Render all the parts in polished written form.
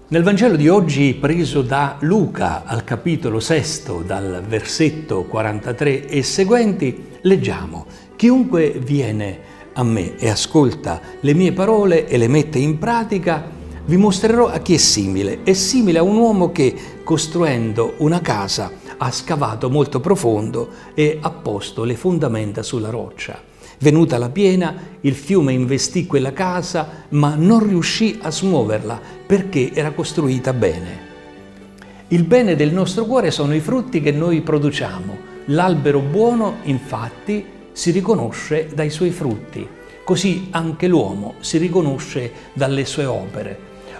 Nel Vangelo di oggi, preso da Luca al capitolo 6, dal versetto 43 e seguenti, leggiamo: «Chiunque viene a me e ascolta le mie parole e le mette in pratica, vi mostrerò a chi è simile. È simile a un uomo che, costruendo una casa, ha scavato molto profondo e ha posto le fondamenta sulla roccia. Venuta la piena, il fiume investì quella casa, ma non riuscì a smuoverla perché era costruita bene». Il bene del nostro cuore sono i frutti che noi produciamo. L'albero buono, infatti, si riconosce dai suoi frutti. Così anche l'uomo si riconosce dalle sue opere.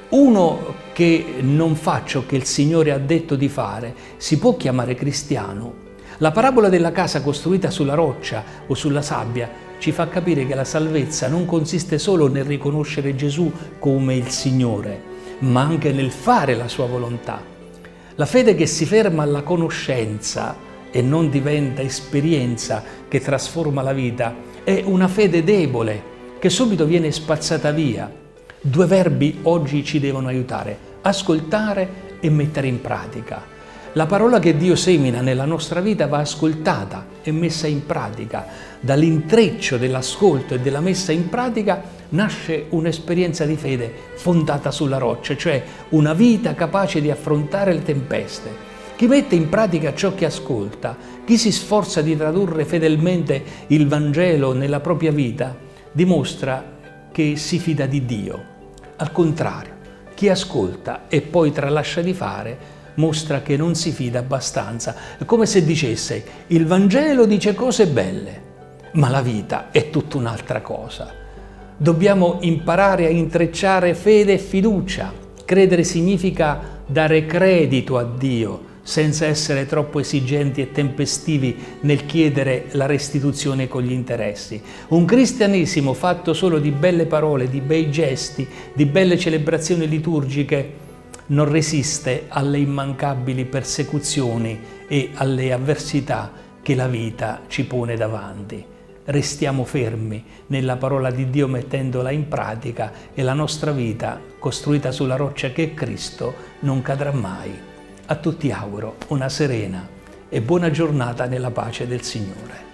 Uno che non fa ciò che il Signore ha detto di fare si può chiamare cristiano. La parabola della casa costruita sulla roccia o sulla sabbia ci fa capire che la salvezza non consiste solo nel riconoscere Gesù come il Signore, ma anche nel fare la sua volontà. La fede che si ferma alla conoscenza e non diventa esperienza che trasforma la vita è una fede debole che subito viene spazzata via. Due verbi oggi ci devono aiutare: ascoltare e mettere in pratica. La parola che Dio semina nella nostra vita va ascoltata e messa in pratica. Dall'intreccio dell'ascolto e della messa in pratica nasce un'esperienza di fede fondata sulla roccia, cioè una vita capace di affrontare le tempeste. Chi mette in pratica ciò che ascolta, chi si sforza di tradurre fedelmente il Vangelo nella propria vita, dimostra che si fida di Dio. Al contrario, chi ascolta e poi tralascia di fare mostra che non si fida abbastanza. È come se dicesse: il Vangelo dice cose belle, ma la vita è tutta un'altra cosa. Dobbiamo imparare a intrecciare fede e fiducia. Credere significa dare credito a Dio, senza essere troppo esigenti e tempestivi nel chiedere la restituzione con gli interessi. Un cristianesimo fatto solo di belle parole, di bei gesti, di belle celebrazioni liturgiche non resiste alle immancabili persecuzioni e alle avversità che la vita ci pone davanti. Restiamo fermi nella parola di Dio mettendola in pratica e la nostra vita, costruita sulla roccia che è Cristo, non cadrà mai. A tutti auguro una serena e buona giornata nella pace del Signore.